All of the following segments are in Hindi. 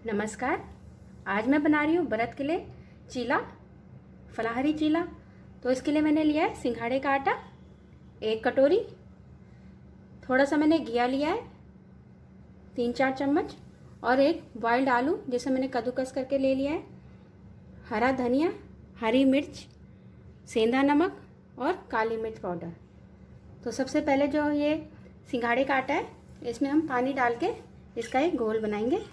नमस्कार। आज मैं बना रही हूँ व्रत के लिए चीला, फलाहारी चीला। तो इसके लिए मैंने लिया है सिंघाड़े का आटा 1 कटोरी, थोड़ा सा मैंने घिया लिया है 3-4 चम्मच, और एक बॉइल्ड आलू जिसे मैंने कद्दूकस करके ले लिया है, हरा धनिया, हरी मिर्च, सेंधा नमक और काली मिर्च पाउडर। तो सबसे पहले जो ये सिंघाड़े का आटा है इसमें हम पानी डाल के इसका एक घोल बनाएंगे।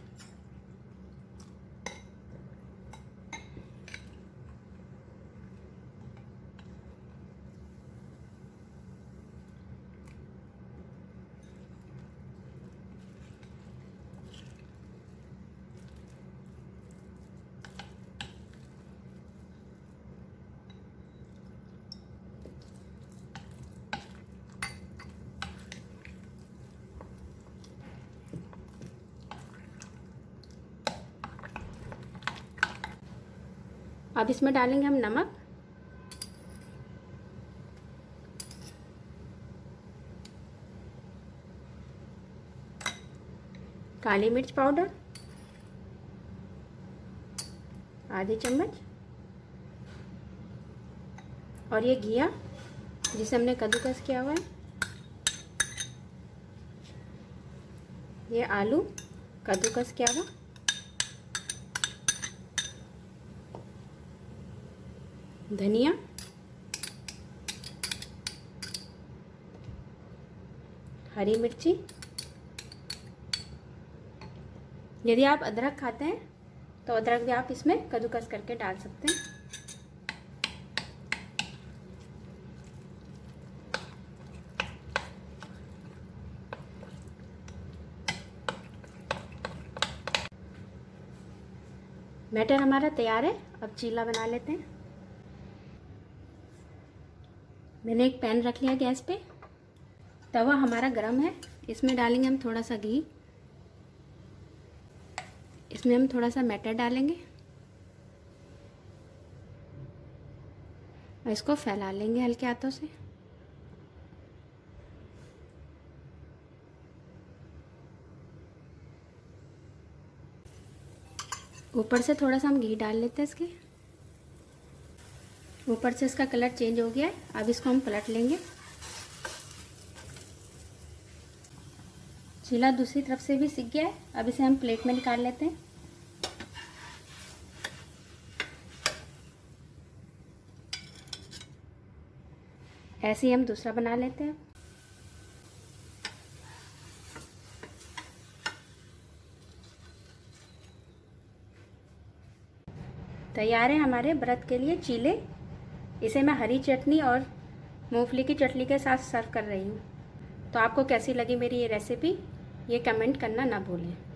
अब इसमें डालेंगे हम नमक, काली मिर्च पाउडर आधी चम्मच, और ये घिया जिसे हमने कद्दूकस किया हुआ है, ये आलू कद्दूकस किया हुआ, धनिया, हरी मिर्ची। यदि आप अदरक खाते हैं तो अदरक भी आप इसमें कद्दूकस करके डाल सकते हैं। बैटर हमारा तैयार है। अब चीला बना लेते हैं। मैंने एक पैन रख लिया गैस पे, तवा हमारा गरम है। इसमें डालेंगे हम थोड़ा सा घी, इसमें हम थोड़ा सा मैटर डालेंगे और इसको फैला लेंगे हल्के हाथों से। ऊपर से थोड़ा सा हम घी डाल लेते हैं। इसके ऊपर से इसका कलर चेंज हो गया है। अब इसको हम पलट लेंगे। चीला दूसरी तरफ से भी सिक गया है। अब इसे हम प्लेट में निकाल लेते हैं। ऐसे ही हम दूसरा बना लेते हैं। तैयार है हमारे व्रत के लिए चीले। इसे मैं हरी चटनी और मूंगफली की चटनी के साथ सर्व कर रही हूँ। तो आपको कैसी लगी मेरी ये रेसिपी, ये कमेंट करना ना भूलें।